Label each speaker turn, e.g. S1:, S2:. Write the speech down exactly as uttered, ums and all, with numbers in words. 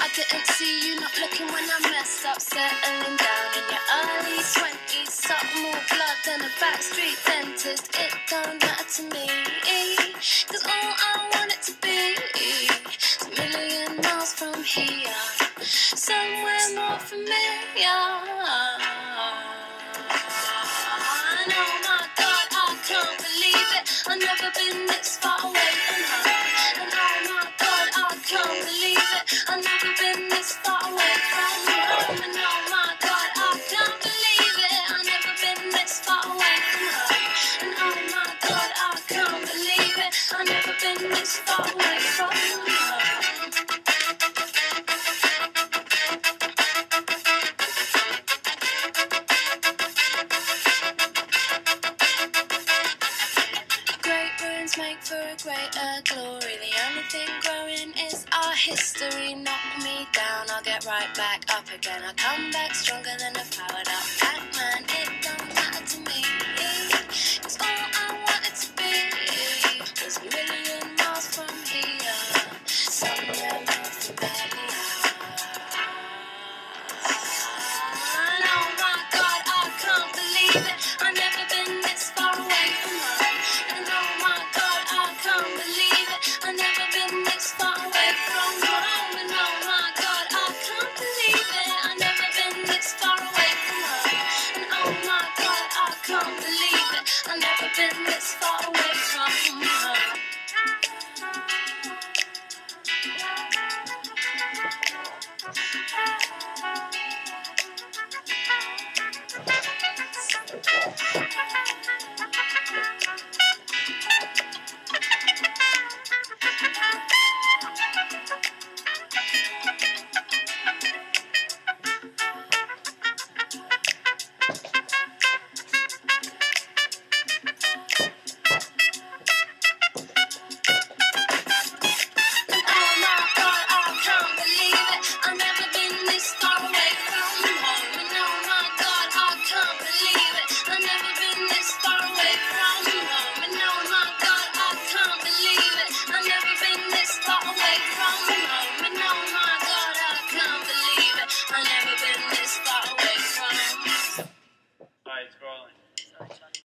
S1: I didn't see you not looking when I messed up, settling down in your early twenties. Suck more blood than a backstreet dentist. It don't matter to me, cause all I want it to be is a million miles from here, somewhere more familiar. And oh my God, I can't believe it, I've never been this far away from home. And oh my God, I can't believe it, I've never been this far away from home. And oh my God, I can't believe it, I've never been this far away from home. And oh my God, I can't believe it, I've never been this far away from home. Make for a greater glory. The only thing growing is our history. Knock me down, I'll get right back up again. I come back stronger than a powered up cat.